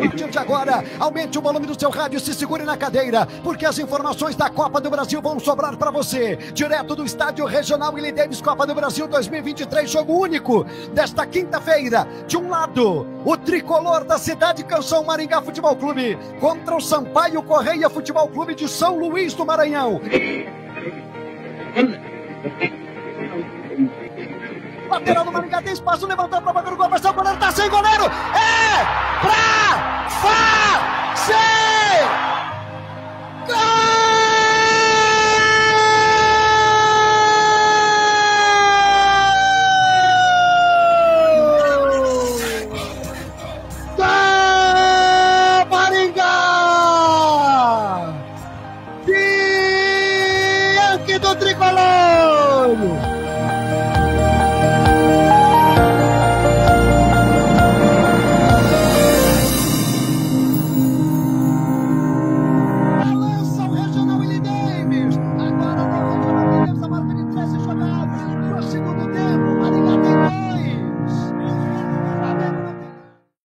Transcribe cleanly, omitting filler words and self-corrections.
A partir de agora, aumente o volume do seu rádio e se segure na cadeira, porque as informações da Copa do Brasil vão sobrar para você. Direto do Estádio Regional Willie Davis, Copa do Brasil 2023, jogo único desta quinta-feira. De um lado, o tricolor da cidade Canção Maringá Futebol Clube contra o Sampaio Correia Futebol Clube de São Luís do Maranhão. Lateral do Maringá, tem espaço, levantou para o gol, mas o goleiro tá sem goleiro.